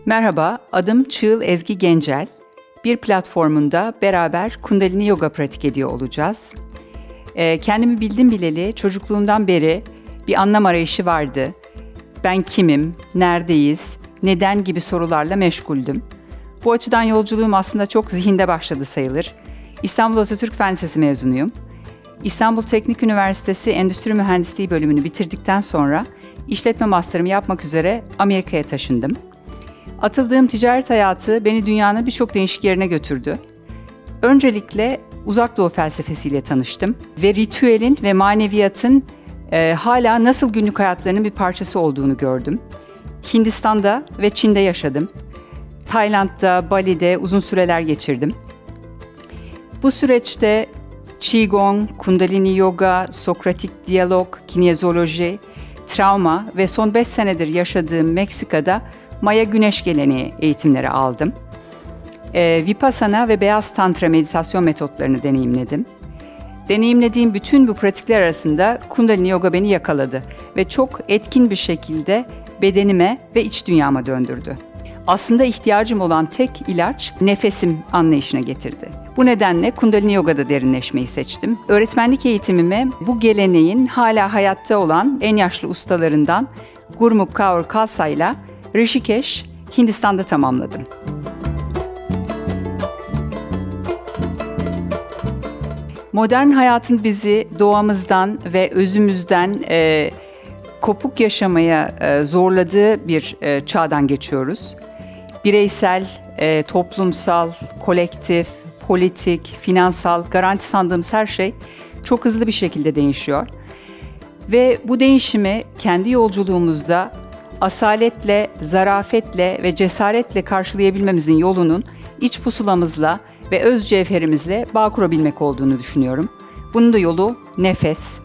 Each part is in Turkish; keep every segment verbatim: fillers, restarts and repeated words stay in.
Merhaba, adım Çığıl Ezgi Gencel. Bir platformunda beraber Kundalini Yoga pratik ediyor olacağız. Ee, kendimi bildim bileli çocukluğumdan beri bir anlam arayışı vardı. Ben kimim, neredeyiz, neden gibi sorularla meşguldüm. Bu açıdan yolculuğum aslında çok zihinde başladı sayılır. İstanbul Atatürk Fen Lisesi mezunuyum. İstanbul Teknik Üniversitesi Endüstri Mühendisliği bölümünü bitirdikten sonra işletme master'ımı yapmak üzere Amerika'ya taşındım. Atıldığım ticaret hayatı beni dünyanın birçok değişik yerine götürdü. Öncelikle Uzak Doğu felsefesiyle tanıştım ve ritüelin ve maneviyatın e, hala nasıl günlük hayatlarının bir parçası olduğunu gördüm. Hindistan'da ve Çin'de yaşadım. Tayland'da, Bali'de uzun süreler geçirdim. Bu süreçte Qigong, Kundalini Yoga, Sokratik diyalog, kinyezoloji, travma ve son beş senedir yaşadığım Meksika'da Maya Güneş Geleneği eğitimleri aldım. Ee, Vipassana ve Beyaz Tantra meditasyon metotlarını deneyimledim. Deneyimlediğim bütün bu pratikler arasında Kundalini Yoga beni yakaladı ve çok etkin bir şekilde bedenime ve iç dünyama döndürdü. Aslında ihtiyacım olan tek ilaç nefesim anlayışına getirdi. Bu nedenle Kundalini Yoga'da derinleşmeyi seçtim. Öğretmenlik eğitimimi bu geleneğin hala hayatta olan en yaşlı ustalarından Gurmukh Kaur Khalsa'yla Rishikesh, Hindistan'da tamamladım. Modern hayatın bizi doğamızdan ve özümüzden e, kopuk yaşamaya e, zorladığı bir e, çağdan geçiyoruz. Bireysel, e, toplumsal, kolektif, politik, finansal, garanti sandığımız her şey çok hızlı bir şekilde değişiyor. Ve bu değişimi kendi yolculuğumuzda asaletle, zarafetle ve cesaretle karşılayabilmemizin yolunun iç pusulamızla ve öz cevherimizle bağ kurabilmek olduğunu düşünüyorum. Bunun da yolu nefes.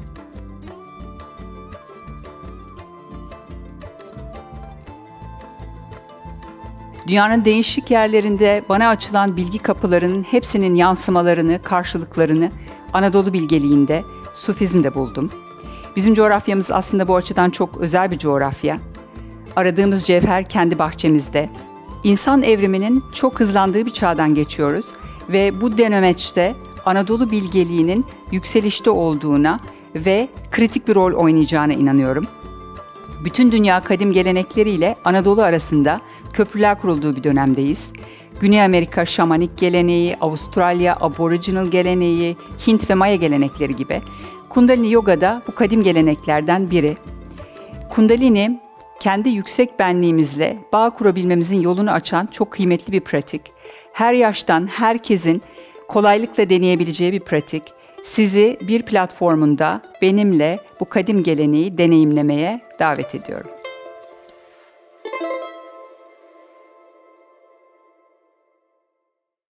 Dünyanın değişik yerlerinde bana açılan bilgi kapılarının hepsinin yansımalarını, karşılıklarını Anadolu bilgeliğinde, Sufizm'de buldum. Bizim coğrafyamız aslında bu açıdan çok özel bir coğrafya. Aradığımız cevher kendi bahçemizde. İnsan evriminin çok hızlandığı bir çağdan geçiyoruz ve bu dönemeçte Anadolu bilgeliğinin yükselişte olduğuna ve kritik bir rol oynayacağına inanıyorum. Bütün dünya kadim gelenekleriyle Anadolu arasında köprüler kurulduğu bir dönemdeyiz. Güney Amerika şamanik geleneği, Avustralya Aboriginal geleneği, Hint ve Maya gelenekleri gibi. Kundalini Yoga da bu kadim geleneklerden biri. Kundalini, kendi yüksek benliğimizle bağ kurabilmemizin yolunu açan çok kıymetli bir pratik. Her yaştan herkesin kolaylıkla deneyebileceği bir pratik. Sizi bir platformunda benimle bu kadim geleneği deneyimlemeye davet ediyorum.